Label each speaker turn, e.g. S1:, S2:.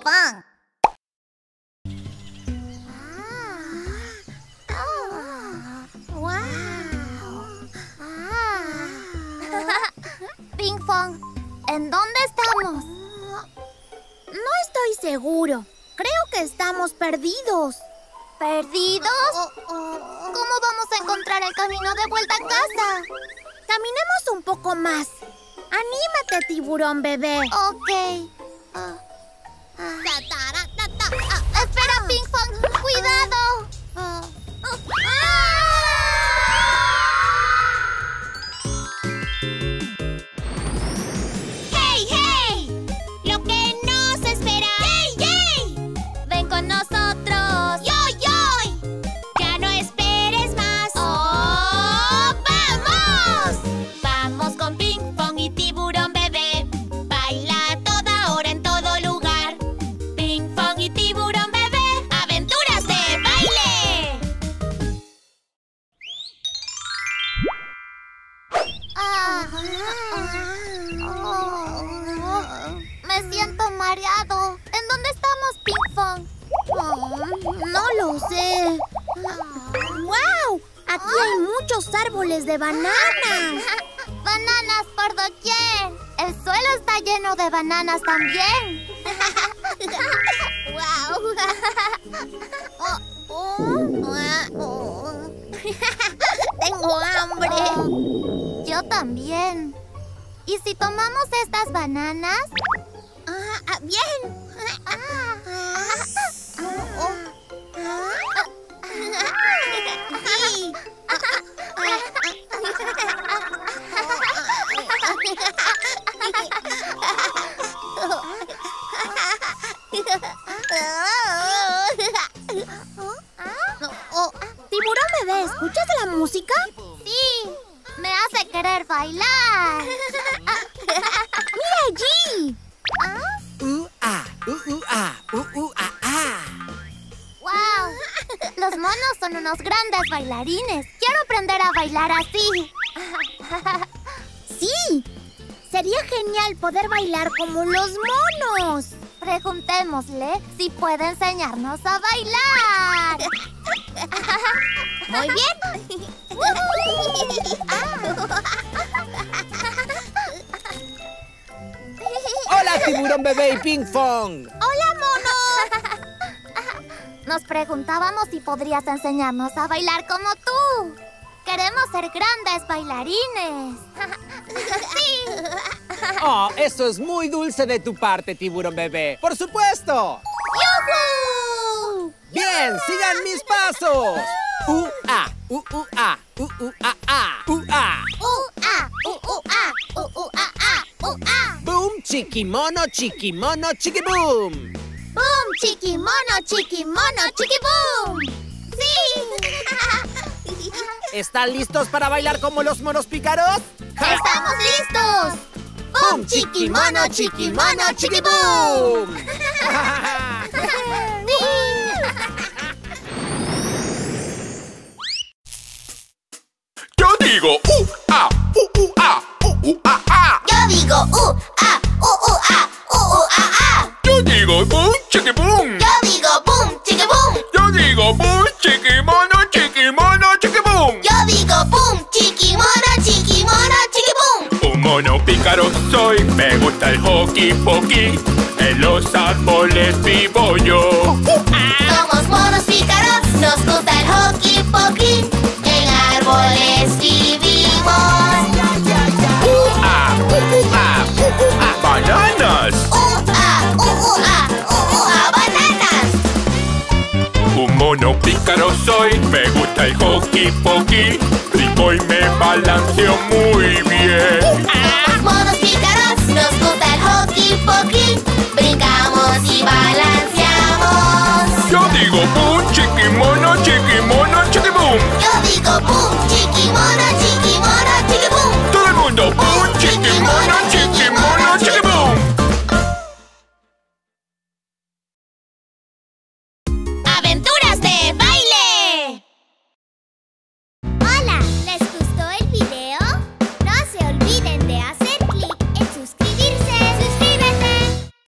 S1: Fong. Ping Fong, ¿en dónde estamos?
S2: No estoy seguro. Creo que estamos perdidos.
S1: ¿Perdidos? ¿Cómo vamos a encontrar el camino de vuelta a casa?
S2: Caminemos un poco más. Anímate, tiburón bebé.
S1: Ok. Espera, Ping Fong. ¡Cuidado!
S3: ¡Hey, hey! ¡Lo que nos espera! ¡Yay, yay!
S1: ¡Ven con nosotros!
S3: ¡Yoy, yoy! ¡Ya no esperes más! ¡Oh, vamos! Vamos con Ping Fong y Tiburón Bebé. Baila a toda hora en todo lugar. Ping Fong y Tiburón Bebé. ¡Aventuras de baile!
S1: Me siento mareado. ¿En dónde estamos, Ping Fong?
S2: No lo sé. ¡Wow! Aquí hay muchos árboles de bananas.
S1: ¡Bananas por doquier! El suelo está lleno de bananas también.
S2: Tengo hambre.
S1: Yo también. ¿Y si tomamos estas bananas?
S2: Bien. Sí. Tiburón bebé, ¿escuchas la música?
S1: Sí, me hace querer bailar.
S2: ¡Mira allí!
S1: ¡Wow! Los monos son unos grandes bailarines. Quiero aprender a bailar así.
S2: ¡Sí! Sería genial poder bailar como los monos.
S1: Preguntémosle si puede enseñarnos a bailar.
S2: Muy bien.
S4: ¡Hola, Tiburón Bebé y Ping Fong!
S1: ¡Hola, mono! Nos preguntábamos si podrías enseñarnos a bailar como tú. Queremos ser grandes bailarines. ¡Sí!
S4: ¡Oh, eso es muy dulce de tu parte, Tiburón Bebé! ¡Por supuesto!
S1: ¡Yujú!
S4: ¡Bien! ¡Sigan mis pasos! ¡Ah! ¡Ah! ¡Ah! ¡Ah! ¡Boom! ¡Chiquimono, chiquimono, chiquiboom!
S1: ¡Boom! ¡Chiquimono, chiquimono, chiquiboom! ¡Sí!
S4: ¿Están listos para bailar como los monos pícaros?
S1: ¡Estamos listos!
S4: ¡Boom! ¡Chiquimono, chiquimono, chiquiboom!
S5: Yo digo ah.
S1: Yo digo
S5: Yo digo boom, chiqui boom.
S1: Yo digo boom, chiqui boom.
S5: Yo digo boom, chiquimono, chiquimono, chiqui boom.
S1: Yo digo boom, chiquimono, chiquimono, chiqui boom.
S5: Un mono pícaro soy, me gusta el hockey pokey. En los árboles vivo yo.
S1: Somos monos pícaros, nos gusta el hockey pokey. En árboles vivimos.
S5: Bananas.
S1: Bananas.
S5: Un mono pícaro soy, me gusta el hockey pokey. Brinco y me balanceo muy bien.
S1: Somos monos pícaros, nos gusta el hockey pokey. Brincamos y balanceamos.
S5: Yo digo boom, chiquimono, chiquimono, chiquiboom.
S1: Yo digo boom, chiquimono,